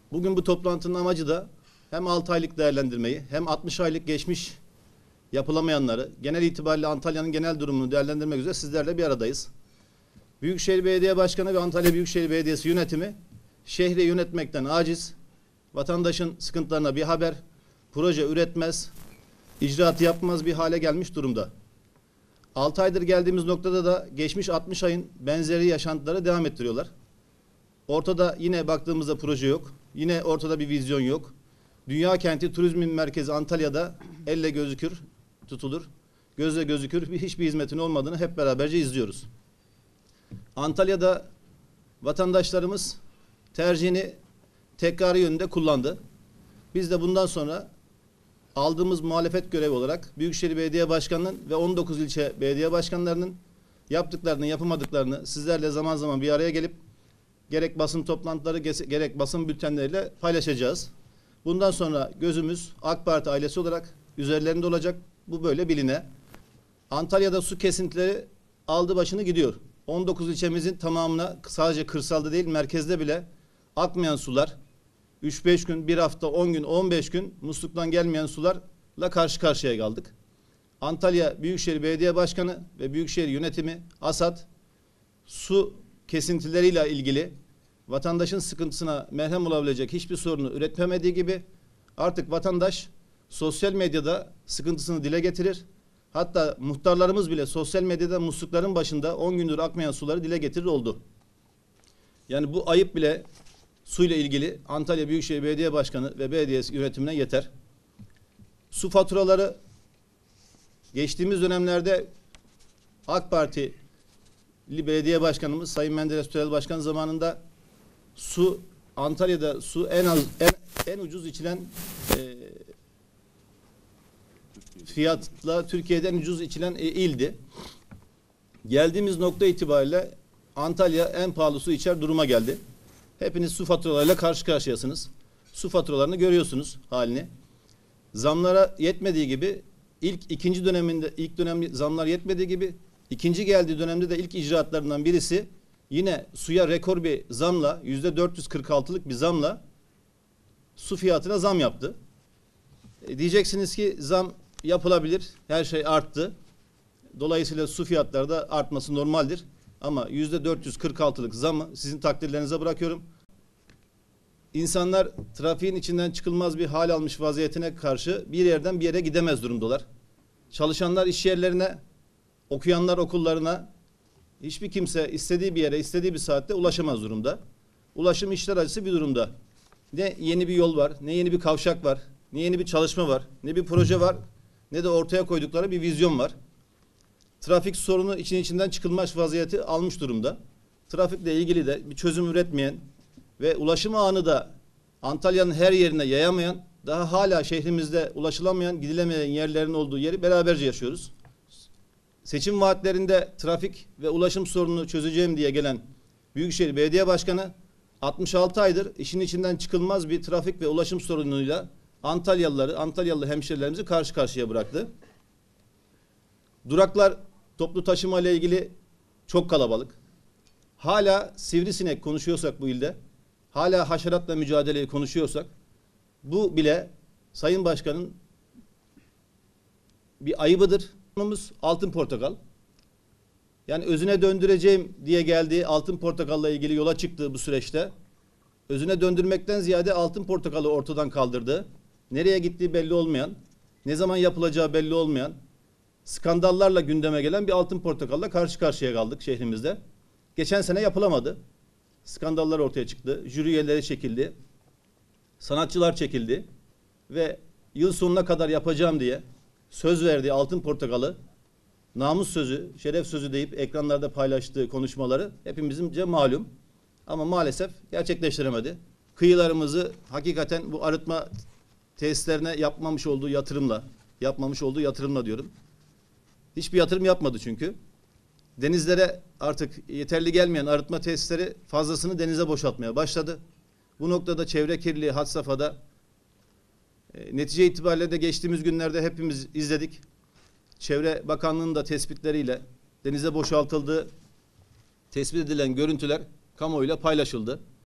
Bugün bu toplantının amacı da hem 6 aylık değerlendirmeyi hem 60 aylık geçmiş yapılamayanları, genel itibariyle Antalya'nın genel durumunu değerlendirmek üzere sizlerle bir aradayız. Büyükşehir Belediye Başkanı ve Antalya Büyükşehir Belediyesi yönetimi şehri yönetmekten aciz, vatandaşın sıkıntılarına bir haber, proje üretmez, icraatı yapmaz bir hale gelmiş durumda. 6 aydır geldiğimiz noktada da geçmiş 60 ayın benzeri yaşantıları devam ettiriyorlar. Ortada yine baktığımızda proje yok. Yine ortada bir vizyon yok. Dünya kenti turizmin merkezi Antalya'da elle gözükür, tutulur. Gözle gözükür hiçbir hizmetin olmadığını hep beraberce izliyoruz. Antalya'da vatandaşlarımız tercihini tekrarı yönünde kullandı. Biz de bundan sonra aldığımız muhalefet görevi olarak Büyükşehir Belediye Başkanı'nın ve 19 ilçe belediye başkanlarının yaptıklarını, yapamadıklarını sizlerle zaman zaman bir araya gelip gerek basın toplantıları, gerek basın bültenleriyle paylaşacağız. Bundan sonra gözümüz AK Parti ailesi olarak üzerlerinde olacak. Bu böyle biline. Antalya'da su kesintileri aldı başını gidiyor. 19 ilçemizin tamamına sadece kırsalda değil merkezde bile akmayan sular, 3-5 gün, bir hafta, 10 gün, 15 gün musluktan gelmeyen sularla karşı karşıya kaldık. Antalya Büyükşehir Belediye Başkanı ve Büyükşehir Yönetimi ASAD su kesintileriyle ilgili vatandaşın sıkıntısına merhem olabilecek hiçbir sorunu üretmemediği gibi artık vatandaş sosyal medyada sıkıntısını dile getirir. Hatta muhtarlarımız bile sosyal medyada muslukların başında 10 gündür akmayan suları dile getirir oldu. Yani bu ayıp bile suyla ilgili Antalya Büyükşehir Belediye Başkanı ve belediye yönetimine yeter. Su faturaları geçtiğimiz dönemlerde AK Parti belediye başkanımız Sayın Menderes Türel Başkan zamanında Antalya'da su en ucuz içilen fiyatla Türkiye'den ucuz içilen ildi. Geldiğimiz nokta itibariyle Antalya en pahalı su içer duruma geldi. Hepiniz su faturalarıyla karşı karşıyasınız. Su faturalarını görüyorsunuz halini. Zamlara yetmediği gibi ilk dönem zamlar yetmediği gibi ikinci geldiği dönemde de ilk icraatlarından birisi yine suya rekor bir zamla %446'lık bir zamla su fiyatına zam yaptı. Diyeceksiniz ki zam yapılabilir. Her şey arttı. Dolayısıyla su fiyatları da artması normaldir. Ama %446'lık zamı sizin takdirlerinize bırakıyorum. İnsanlar trafiğin içinden çıkılmaz bir hal almış vaziyetine karşı bir yerden bir yere gidemez durumdalar. Çalışanlar iş yerlerine, okuyanlar okullarına, hiçbir kimse istediği bir yere, istediği bir saatte ulaşamaz durumda. Ulaşım işler acısı bir durumda. Ne yeni bir yol var, ne yeni bir kavşak var, ne yeni bir çalışma var, ne bir proje var, ne de ortaya koydukları bir vizyon var. Trafik sorunu içinden çıkılmaz vaziyeti almış durumda. Trafikle ilgili de bir çözüm üretmeyen ve ulaşım ağını da Antalya'nın her yerine yayamayan, daha hala şehrimizde ulaşılamayan, gidilemeyen yerlerin olduğu yeri beraberce yaşıyoruz. Seçim vaatlerinde trafik ve ulaşım sorununu çözeceğim diye gelen Büyükşehir Belediye Başkanı 66 aydır işin içinden çıkılmaz bir trafik ve ulaşım sorunuyla Antalyalı hemşerilerimizi karşı karşıya bıraktı. Duraklar toplu taşıma ile ilgili çok kalabalık. Hala sivrisinek konuşuyorsak bu ilde, hala haşeratla mücadeleyi konuşuyorsak, bu bile Sayın Başkan'ın bir ayıbıdır. Altın portakal. Yani özüne döndüreceğim diye geldiği altın portakalla ilgili yola çıktığı bu süreçte özüne döndürmekten ziyade altın portakalı ortadan kaldırdı. Nereye gittiği belli olmayan, ne zaman yapılacağı belli olmayan, skandallarla gündeme gelen bir altın portakalla karşı karşıya kaldık şehrimizde. Geçen sene yapılamadı. Skandallar ortaya çıktı. Jüri üyeleri çekildi. Sanatçılar çekildi. Ve yıl sonuna kadar yapacağım diye söz verdiği altın portakalı, namus sözü, şeref sözü deyip ekranlarda paylaştığı konuşmaları hepimizce malum. Ama maalesef gerçekleştiremedi. Kıyılarımızı hakikaten bu arıtma tesislerine yapmamış olduğu yatırımla diyorum. Hiçbir yatırım yapmadı çünkü. Denizlere artık yeterli gelmeyen arıtma tesisleri fazlasını denize boşaltmaya başladı. Bu noktada çevre kirliliği had safhada. Netice itibariyle de geçtiğimiz günlerde hepimiz izledik. Çevre Bakanlığı'nın da tespitleriyle denize boşaltıldığı tespit edilen görüntüler kamuoyuyla paylaşıldı.